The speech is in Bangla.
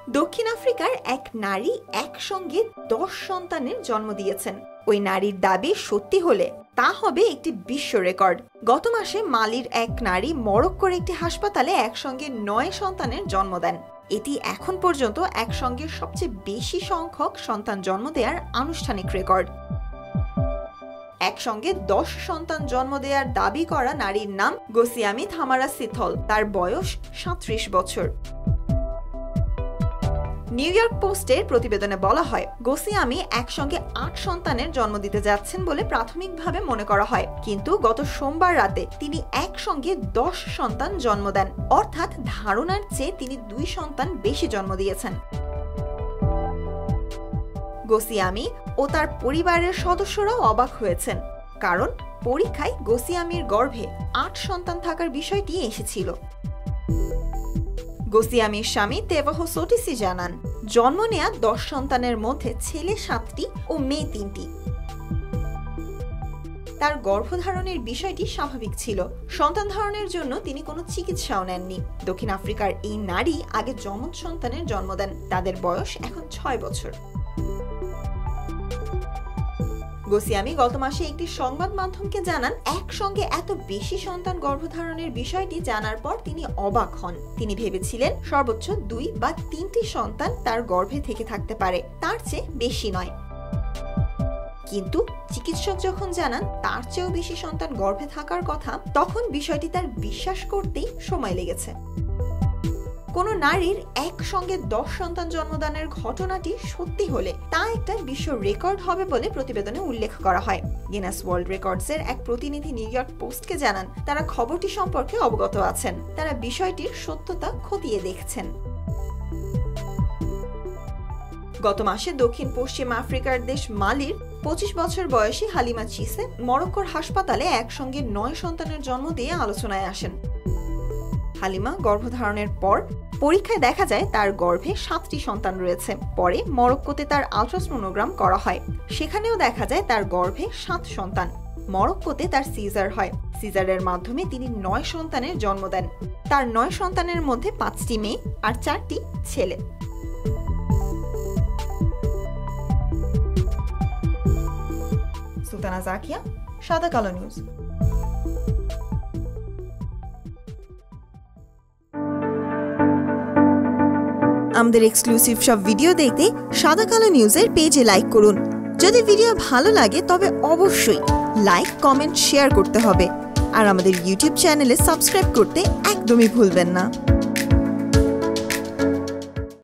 দক্ষিণ আফ্রিকার এক নারী একসঙ্গে 10 সন্তানের জন্ম দিয়েছেন। ওই নারীর দাবি সত্যি হলে তা হবে একটি বিশ্ব রেকর্ড। গত মাসে মালির এক নারী মরক্কোর একটি হাসপাতালে একসঙ্গে 9 সন্তানের জন্ম দেন। এটি এখন পর্যন্ত একসঙ্গে সবচেয়ে বেশি সংখ্যক সন্তান জন্ম দেওয়ার আনুষ্ঠানিক রেকর্ড। একসঙ্গে 10 সন্তান জন্ম দেওয়ার দাবি করা নারীর নাম গোসিয়ামি থামারা সিথল। তার বয়স 37 বছর। নিউ ইয়র্ক পোস্টের প্রতিবেদনে বলা হয়, গোসিয়ামি একসঙ্গে 8 সন্তানের জন্ম দিতে যাচ্ছেন বলে প্রাথমিকভাবে মনে করা হয়, কিন্তু গত সোমবার রাতে তিনি একসঙ্গে 10 সন্তান জন্ম দেন। অর্থাৎ ধারণার চেয়ে তিনি 2 সন্তান বেশি জন্ম দিয়েছেন। গোসিয়ামি ও তার পরিবারের সদস্যরাও অবাক হয়েছেন, কারণ পরীক্ষায় গোসিয়ামির গর্ভে 8 সন্তান থাকার বিষয়টি এসেছিল। গোসিয়ামির স্বামী তেভাহ সোটিসি জানান, জন্ম নেয়া 10 সন্তানের মধ্যে ছেলে 7টি ও মেয়ে 3টি। তার গর্ভধারণের বিষয়টি স্বাভাবিক ছিল। সন্তান ধারণের জন্য তিনি কোনো চিকিৎসাও নেননি। দক্ষিণ আফ্রিকার এই নারী আগে যমজ সন্তানের জন্ম দেন। তাদের বয়স এখন 6 বছর। গোসিয়ামি গত মাসে একটি সংবাদ মাধ্যমকে জানান, একসঙ্গে এত বেশি সন্তান গর্ভধারণের বিষয়টি জানার পর তিনি অবাক হন। তিনি ভেবেছিলেন সর্বোচ্চ 2 বা 3টি সন্তান তার গর্ভে থেকে থাকতে পারে, তার চেয়ে বেশি নয়। কিন্তু চিকিৎসক যখন জানান তার চেয়েও বেশি সন্তান গর্ভে থাকার কথা, তখন বিষয়টি তার বিশ্বাস করতেই সময় লেগেছে। কোন নারীর একসঙ্গে 10 সন্তান জন্মদানের ঘটনাটি সত্যি হলে তা একটা বিশ্ব রেকর্ড হবে বলে প্রতিবেদনে উল্লেখ করা হয়। গিনেস ওয়ার্ল্ড রেকর্ডসের এক প্রতিনিধি নিউ ইয়র্ক পোস্টকে জানান, তারা খবরটি সম্পর্কে অবগত আছেন। তারা বিষয়টির সত্যতা খতিয়ে দেখছেন। গত মাসে দক্ষিণ পশ্চিম আফ্রিকার দেশ মালির 25 বছর বয়সী হালিমা চিসে মরক্কোর হাসপাতালে একসঙ্গে 9 সন্তানের জন্ম দিয়ে আলোচনায় আসেন। হালিমা গর্ভধারণের পর পরীক্ষায় দেখা যায় তার গর্ভে 7টি সন্তান রয়েছে। পরে মরক্কোতে তার আল্ট্রাসোনোগ্রাম করা হয়, সেখানেও দেখা যায় তার গর্ভে 7 সন্তান। মরক্কোতে তার সিজার হয়। সিজারের মাধ্যমে তিনি 9 সন্তানের জন্ম দেন। তার 9 সন্তানের মধ্যে 5টি মেয়ে আর 4টি ছেলে। সুলতানা জাকিয়া, সাদা কালো নিউজ। আমাদের এক্সক্লুসিভ সব ভিডিও দেখতে সাদা কালো নিউজের পেজে লাইক করুন। যদি ভিডিও ভালো লাগে তবে অবশ্যই লাইক, কমেন্ট, শেয়ার করতে হবে। আর আমাদের ইউটিউব চ্যানেলে সাবস্ক্রাইব করতে একদমই ভুলবেন না।